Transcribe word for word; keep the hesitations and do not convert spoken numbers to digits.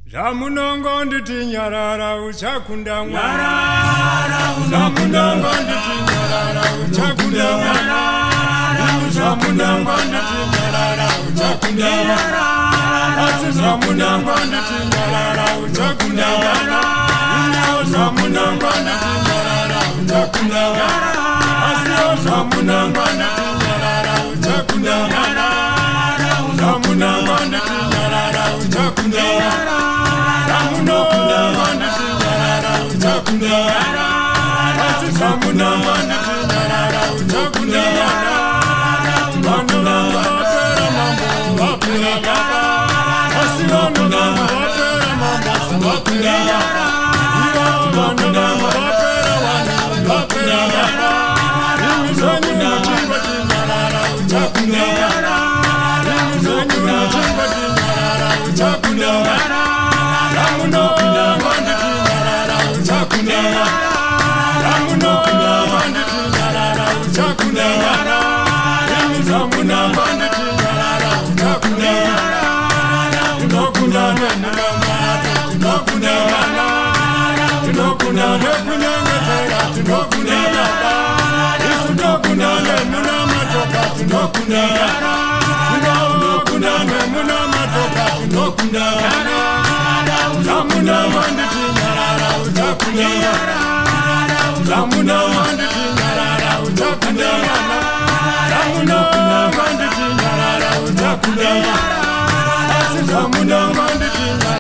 Ramunongo nditi nyarara uchakunda mwana. Ramunongo nditi nyarara uchakunda mwana. Ramunongo nditi nyarara uchakunda mwana. Ramunongo nditi nyarara uchakunda mwana. Ramunongo nditi nyarara uchakunda mwana. Ramunongo nditi nyarara uchakunda mwana. Ramunongo nditi nyarara uchakunda mwana. Ramuna manda tinyarara uchakunda mwana. Ramuna manda tinyarara uchakunda mwana. Ramuna mapera mambo mapera baba. Ramuna mapera mambo mapera baba. Ramuna mapera wani mapera baba. Ramuna machimba tinyarara uchakunda mwana. Ramuna machimba tinyarara uchakunda mwana. Ramuno manditi nyarara uchakunda mwana. Ramuno manditi nyarara uchakunda mwana. Ramuna manditi nyarara uchakunda mwana. Tunokunda nemuna mato, tunokunda mwana. Tunokunda nekunyang'etera, tunokunda mwana. Isu tunokunda nemuna matoka, tunokunda mwana. Tunokunda nemuna matoka, tunokunda mwana. Ramuna manditi nyarara uchakunda mwana. Ramuna manditi nyarara uchakunda mwana. Ramuna manditi nyarara uchakunda mwana. Ramuna manditi